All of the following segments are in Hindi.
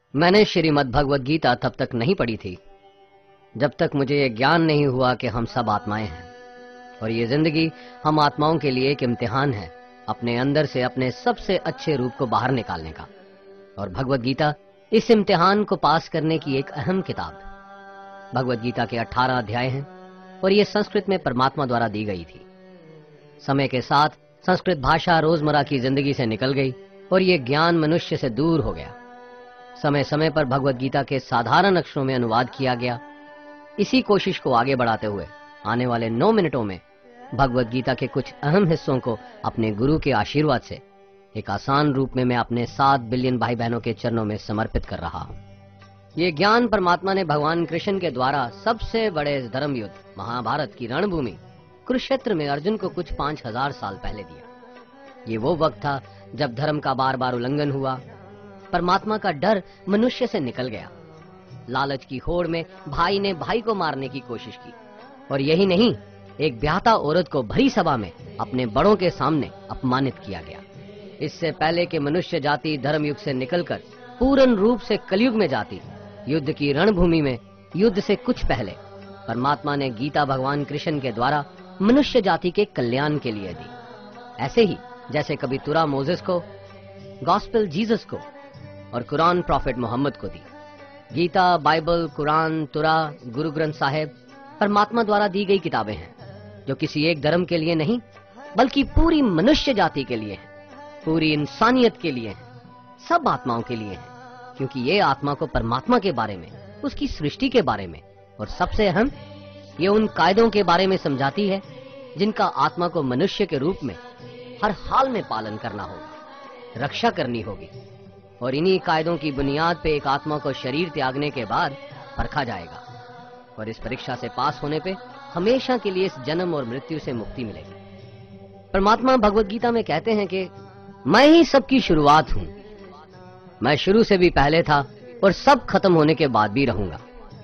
मैंने श्रीमद् भगवद गीता तब तक नहीं पढ़ी थी जब तक मुझे ये ज्ञान नहीं हुआ कि हम सब आत्माएं हैं और ये जिंदगी हम आत्माओं के लिए एक इम्तिहान है अपने अंदर से अपने सबसे अच्छे रूप को बाहर निकालने का। और भगवद गीता इस इम्तिहान को पास करने की एक अहम किताब है। भगवद गीता के 18 अध्याय हैं और ये संस्कृत में परमात्मा द्वारा दी गई थी। समय के साथ संस्कृत भाषा रोजमर्रा की जिंदगी से निकल गई और ये ज्ञान मनुष्य से दूर हो गया। समय समय पर भगवद गीता के साधारण अक्षरों में अनुवाद किया गया। इसी कोशिश को आगे बढ़ाते हुए आने वाले 9 मिनटों में भगवद गीता के कुछ अहम हिस्सों को अपने गुरु के आशीर्वाद से एक आसान रूप में मैं अपने 7 बिलियन भाई बहनों के चरणों में समर्पित कर रहा हूँ। ये ज्ञान परमात्मा ने भगवान कृष्ण के द्वारा सबसे बड़े धर्म युद्ध महाभारत की रणभूमि कुरुक्षेत्र में अर्जुन को कुछ 5000 साल पहले दिया। ये वो वक्त था जब धर्म का बार बार उल्लंघन हुआ, परमात्मा का डर मनुष्य से निकल गया। लालच की होड़ में भाई ने भाई को मारने की कोशिश की और यही नहीं, एक ब्याहता औरत को भरी सभा में अपने बड़ों के सामने अपमानित किया गया। इससे पहले कि मनुष्य जाति धर्म युग से निकलकर पूर्ण रूप से कलयुग में जाती, युद्ध की रणभूमि में युद्ध से कुछ पहले परमात्मा ने गीता भगवान कृष्ण के द्वारा मनुष्य जाति के कल्याण के लिए दी। ऐसे ही जैसे कभी तुरा मोसेस को, गॉस्पेल जीसस को और कुरान प्रॉफिट मोहम्मद को दी। Gita, Bible, Quran, Torah, Guru Granth Sahib परमात्मा द्वारा दी गई किताबें हैं जो किसी एक धर्म के लिए नहीं बल्कि पूरी मनुष्य जाति के लिए हैं, पूरी इंसानियत के लिए हैं, सब आत्माओं के लिए हैं, क्योंकि ये आत्मा को परमात्मा के बारे में, उसकी सृष्टि के बारे में और सबसे अहम ये उन कायदों के बारे में समझाती है जिनका आत्मा को मनुष्य के रूप में हर हाल में पालन करना होगा, रक्षा करनी होगी। और इन्हीं कायदों की बुनियाद पे एक आत्मा को शरीर त्यागने के बाद परखा जाएगा और इस परीक्षा से पास होने पे हमेशा के लिए इस जन्म और मृत्यु से मुक्ति मिलेगी। परमात्मा भगवद गीता में कहते हैं कि मैं ही सबकी शुरुआत हूं, मैं शुरू से भी पहले था और सब खत्म होने के बाद भी रहूंगा।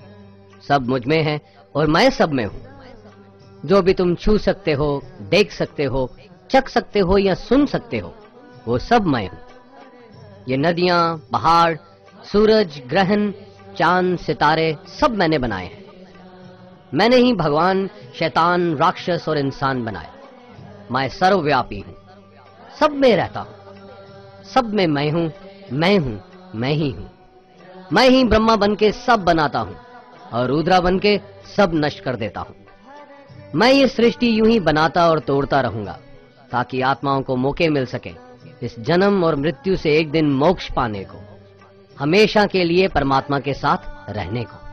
सब मुझ में है और मैं सब में हूं। जो भी तुम छू सकते हो, देख सकते हो, चख सकते हो या सुन सकते हो, वो सब मैं हूं। ये नदियां, पहाड़, सूरज, ग्रहण, चांद, सितारे सब मैंने बनाए हैं। मैंने ही भगवान, शैतान, राक्षस और इंसान बनाए। मैं सर्वव्यापी हूं, सब में रहता हूं, सब में मैं हूं, मैं ही हूं। मैं ही ब्रह्मा बन के सब बनाता हूं और रुद्रा बन के सब नष्ट कर देता हूं। मैं ये सृष्टि यूं ही बनाता और तोड़ता रहूंगा ताकि आत्माओं को मौके मिल सके इस जन्म और मृत्यु से एक दिन मोक्ष पाने को, हमेशा के लिए परमात्मा के साथ रहने को।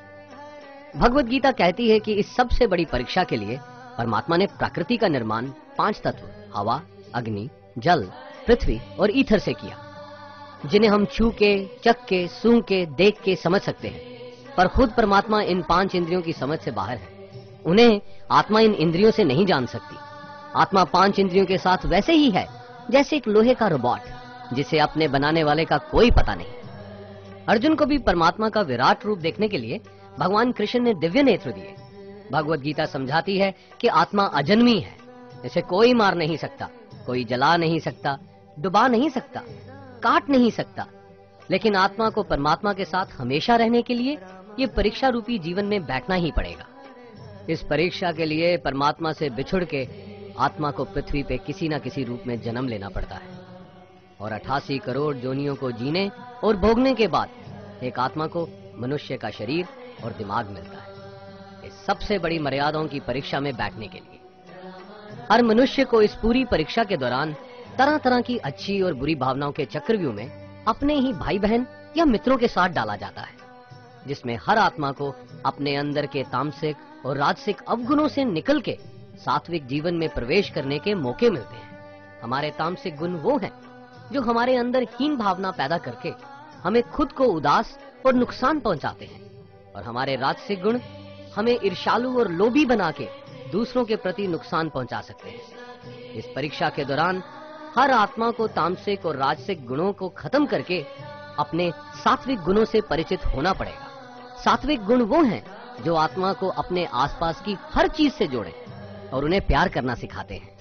भगवद गीता कहती है कि इस सबसे बड़ी परीक्षा के लिए परमात्मा ने प्रकृति का निर्माण 5 तत्व हवा, अग्नि, जल, पृथ्वी और ईथर से किया, जिन्हें हम छू के, चख के, सूंघ के, देख के समझ सकते हैं। पर खुद परमात्मा इन 5 इंद्रियों की समझ से बाहर है। उन्हें आत्मा इन इंद्रियों से नहीं जान सकती। आत्मा 5 इंद्रियों के साथ वैसे ही है जैसे एक लोहे का रोबोट जिसे अपने बनाने वाले का कोई पता नहीं। अर्जुन को भी परमात्मा का विराट रूप देखने के लिए भगवान कृष्ण ने दिव्य नेत्र दिए। भगवद गीता समझाती है कि आत्मा अजन्मी है, इसे कोई मार नहीं सकता, कोई जला नहीं सकता, डुबा नहीं सकता, काट नहीं सकता। लेकिन आत्मा को परमात्मा के साथ हमेशा रहने के लिए ये परीक्षा रूपी जीवन में बैठना ही पड़ेगा। इस परीक्षा के लिए परमात्मा से बिछुड़ के आत्मा को पृथ्वी पे किसी न किसी रूप में जन्म लेना पड़ता है और 88 करोड़ जोनियों को जीने और भोगने के बाद एक आत्मा को मनुष्य का शरीर और दिमाग मिलता है इस सबसे बड़ी मर्यादाओं की परीक्षा में बैठने के लिए। हर मनुष्य को इस पूरी परीक्षा के दौरान तरह तरह की अच्छी और बुरी भावनाओं के चक्रव्यूह में अपने ही भाई बहन या मित्रों के साथ डाला जाता है, जिसमें हर आत्मा को अपने अंदर के तामसिक और राजसिक अवगुणों से निकल के सात्विक जीवन में प्रवेश करने के मौके मिलते हैं। हमारे तामसिक गुण वो हैं जो हमारे अंदर हीन भावना पैदा करके हमें खुद को उदास और नुकसान पहुंचाते हैं, और हमारे राजसिक गुण हमें ईर्ष्यालु और लोभी बना के दूसरों के प्रति नुकसान पहुंचा सकते हैं। इस परीक्षा के दौरान हर आत्मा को तामसिक और राजसिक गुणों को खत्म करके अपने सात्विक गुणों से परिचित होना पड़ेगा। सात्विक गुण वो हैं जो आत्मा को अपने आसपास की हर चीज से जोड़े और उन्हें प्यार करना सिखाते हैं।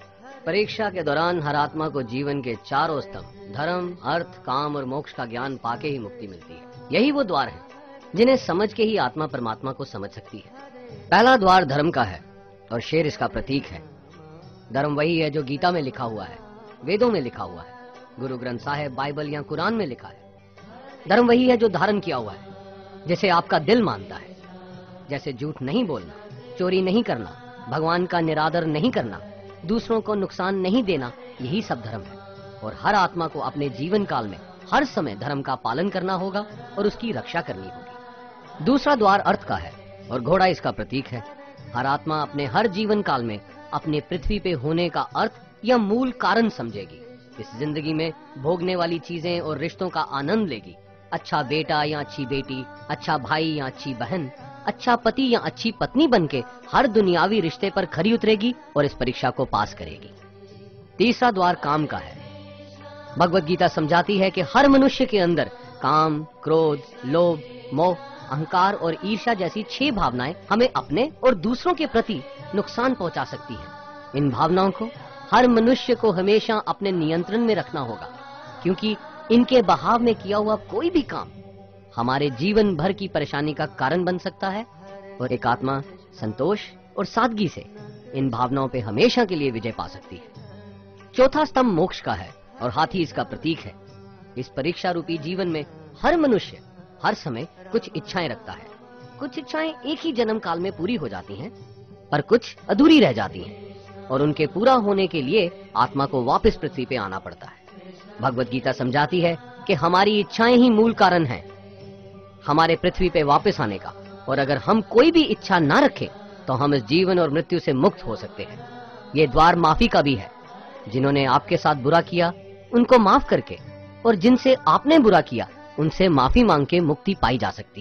परीक्षा के दौरान हर आत्मा को जीवन के चारों स्तंभ धर्म, अर्थ, काम और मोक्ष का ज्ञान पाके ही मुक्ति मिलती है। यही वो द्वार है जिन्हें समझ के ही आत्मा परमात्मा को समझ सकती है। पहला द्वार धर्म का है और शेर इसका प्रतीक है। धर्म वही है जो गीता में लिखा हुआ है, वेदों में लिखा हुआ है, गुरु ग्रंथ साहिब, बाइबल या कुरान में लिखा है। धर्म वही है जो धारण किया हुआ है, जिसे आपका दिल मानता है। जैसे झूठ नहीं बोलना, चोरी नहीं करना, भगवान का निरादर नहीं करना, दूसरों को नुकसान नहीं देना, यही सब धर्म है। और हर आत्मा को अपने जीवन काल में हर समय धर्म का पालन करना होगा और उसकी रक्षा करनी होगी। दूसरा द्वार अर्थ का है और घोड़ा इसका प्रतीक है। हर आत्मा अपने हर जीवन काल में अपने पृथ्वी पे होने का अर्थ या मूल कारण समझेगी। इस जिंदगी में भोगने वाली चीजें और रिश्तों का आनंद लेगी। अच्छा बेटा या अच्छी बेटी, अच्छा भाई या अच्छी बहन, अच्छा पति या अच्छी पत्नी बनके हर दुनियावी रिश्ते पर खरी उतरेगी और इस परीक्षा को पास करेगी। तीसरा द्वार काम का है। भगवत गीता समझाती है कि हर मनुष्य के अंदर काम, क्रोध, लोभ, मोह, अहंकार और ईर्ष्या जैसी 6 भावनाएं हमें अपने और दूसरों के प्रति नुकसान पहुंचा सकती हैं। इन भावनाओं को हर मनुष्य को हमेशा अपने नियंत्रण में रखना होगा, क्योंकि इनके बहाव में किया हुआ कोई भी काम हमारे जीवन भर की परेशानी का कारण बन सकता है। और एक आत्मा संतोष और सादगी से इन भावनाओं पे हमेशा के लिए विजय पा सकती है। चौथा स्तंभ मोक्ष का है और हाथी इसका प्रतीक है। इस परीक्षा रूपी जीवन में हर मनुष्य हर समय कुछ इच्छाएं रखता है। कुछ इच्छाएं एक ही जन्म काल में पूरी हो जाती हैं, पर कुछ अधूरी रह जाती हैं और उनके पूरा होने के लिए आत्मा को वापस पृथ्वी पे आना पड़ता है। भगवत गीता समझाती है कि हमारी इच्छाएं ही मूल कारण हैं हमारे पृथ्वी पे वापस आने का, और अगर हम कोई भी इच्छा ना रखें तो हम इस जीवन और मृत्यु से मुक्त हो सकते हैं। ये द्वार माफी का भी है। जिन्होंने आपके साथ बुरा किया उनको माफ करके, और जिनसे आपने बुरा किया उनसे माफी मांग के मुक्ति पाई जा सकती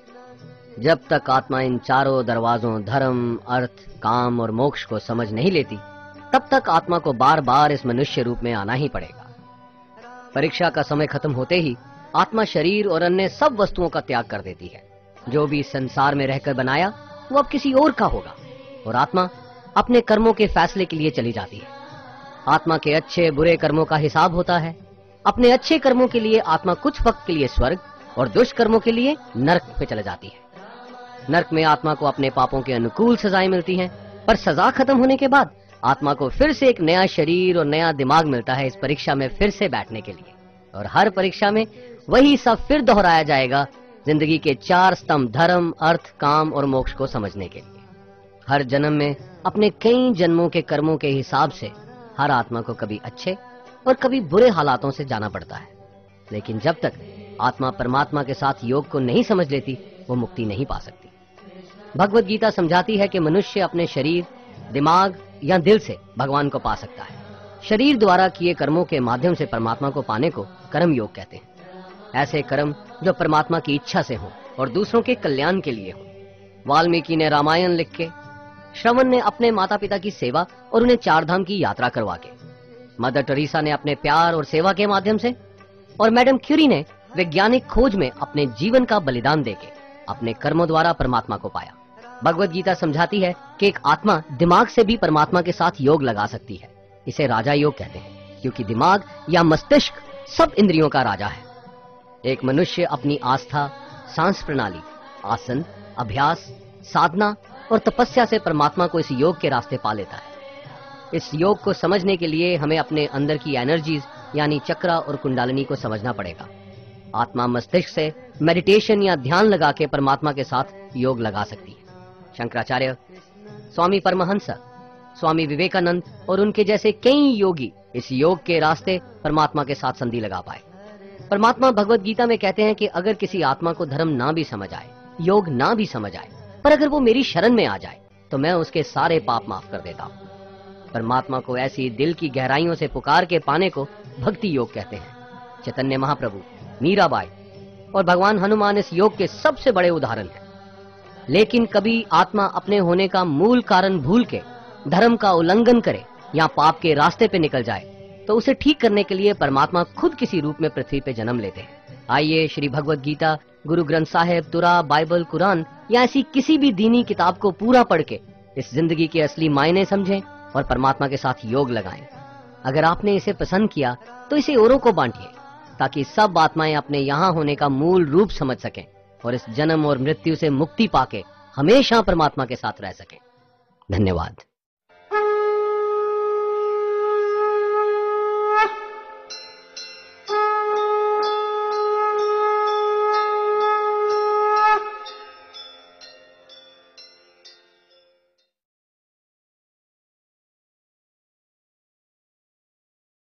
है। जब तक आत्मा इन चारों दरवाजों धर्म, अर्थ, काम और मोक्ष को समझ नहीं लेती, तब तक आत्मा को बार बार इस मनुष्य रूप में आना ही पड़ेगा। परीक्षा का समय खत्म होते ही आत्मा शरीर और अन्य सब वस्तुओं का त्याग कर देती है। जो भी संसार में रहकर बनाया वो अब किसी और का होगा, और आत्मा अपने कर्मों के फैसले के लिए चली जाती है। आत्मा के अच्छे बुरे कर्मों का हिसाब होता है। अपने अच्छे कर्मों के लिए आत्मा कुछ वक्त के लिए स्वर्ग और दुष्कर्मों के लिए नरक पे चले जाती है। नरक में आत्मा को अपने पापों के अनुकूल सजाएं मिलती हैं, पर सजा खत्म होने के बाद आत्मा को फिर से एक नया शरीर और नया दिमाग मिलता है इस परीक्षा में फिर से बैठने के लिए। और हर परीक्षा में वही सब फिर दोहराया जाएगा, जिंदगी के 4 स्तंभ धर्म, अर्थ, काम और मोक्ष को समझने के लिए। हर जन्म में अपने कई जन्मों के कर्मों के हिसाब से हर आत्मा को कभी अच्छे और कभी बुरे हालातों से जाना पड़ता है। लेकिन जब तक आत्मा परमात्मा के साथ योग को नहीं समझ लेती, वो मुक्ति नहीं पा सकती। भगवत गीता समझाती है कि मनुष्य अपने शरीर, दिमाग या दिल से भगवान को पा सकता है। शरीर द्वारा किए कर्मों के माध्यम से परमात्मा को पाने को कर्म योग कहते हैं। ऐसे कर्म जो परमात्मा की इच्छा से हो और दूसरों के कल्याण के लिए हो। वाल्मीकि ने रामायण लिख के, श्रवण ने अपने माता पिता की सेवा और उन्हें 4 धाम की यात्रा करवा के, मदर टेरेसा ने अपने प्यार और सेवा के माध्यम से, और मैडम क्यूरी ने वैज्ञानिक खोज में अपने जीवन का बलिदान देके अपने कर्मों द्वारा परमात्मा को पाया। भगवत गीता समझाती है कि एक आत्मा दिमाग से भी परमात्मा के साथ योग लगा सकती है। इसे राजा योग कहते हैं, क्योंकि दिमाग या मस्तिष्क सब इंद्रियों का राजा है। एक मनुष्य अपनी आस्था, सांस प्रणाली, आसन, अभ्यास, साधना और तपस्या से परमात्मा को इस योग के रास्ते पा लेता है। इस योग को समझने के लिए हमें अपने अंदर की एनर्जीज यानी चक्रा और कुंडलिनी को समझना पड़ेगा। आत्मा मस्तिष्क से मेडिटेशन या ध्यान लगा के परमात्मा के साथ योग लगा सकती है। शंकराचार्य, स्वामी परमहंस, स्वामी विवेकानंद और उनके जैसे कई योगी इस योग के रास्ते परमात्मा के साथ संधि लगा पाए। परमात्मा भगवत गीता में कहते हैं कि अगर किसी आत्मा को धर्म ना भी समझ आए, योग ना भी समझ आए, पर अगर वो मेरी शरण में आ जाए तो मैं उसके सारे पाप माफ कर देता हूँ। परमात्मा को ऐसी दिल की गहराइयों से पुकार के पाने को भक्ति योग कहते हैं। चैतन्य महाप्रभु, मीराबाई और भगवान हनुमान इस योग के सबसे बड़े उदाहरण हैं। लेकिन कभी आत्मा अपने होने का मूल कारण भूल के धर्म का उल्लंघन करे या पाप के रास्ते पे निकल जाए, तो उसे ठीक करने के लिए परमात्मा खुद किसी रूप में पृथ्वी पे जन्म लेते हैं। आइए श्री भगवत गीता, गुरु ग्रंथ साहिब, तुरा, बाइबल, कुरान या ऐसी किसी भी दीनी किताब को पूरा पढ़ के इस जिंदगी के असली मायने समझें और परमात्मा के साथ योग लगाएं। अगर आपने इसे पसंद किया तो इसे औरों को बांटिए, ताकि सब आत्माएं अपने यहां होने का मूल रूप समझ सकें और इस जन्म और मृत्यु से मुक्ति पाके हमेशा परमात्मा के साथ रह सकें। धन्यवाद।